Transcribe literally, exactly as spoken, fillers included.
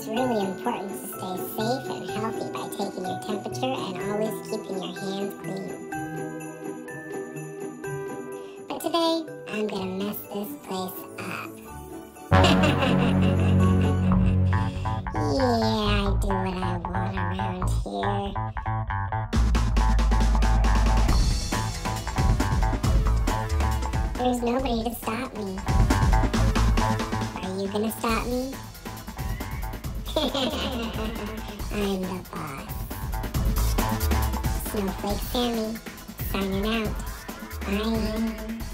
It's really important to stay safe and healthy by taking your temperature and always keeping your hands clean. But today, I'm gonna mess this place up. Yeah, I do what I want around here. There's nobody to stop me. Are you gonna stop me? I'm the boss. Snowflake Sammy, signing out. Bye.